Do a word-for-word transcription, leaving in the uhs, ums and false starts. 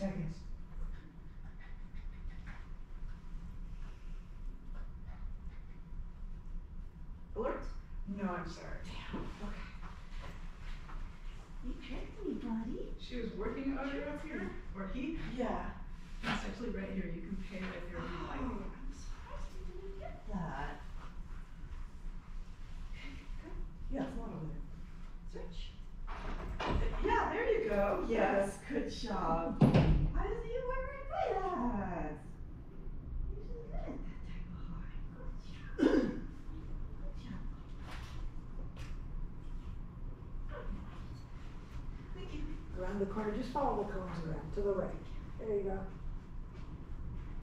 seconds. Alert? No, I'm sorry. Okay. You tricked me, buddy. She was working on it up here, or he? Yeah. It's actually right here. You can pay right there if you like. Oh, I'm surprised we didn't get that. Yeah, it's not over there. Search. Yeah, there you go. Yes, good job. I was you were right by that. You're so good at that type of hard. Good job. Good job. Thank you. Around the corner, just follow the cones around, to the right. There you go.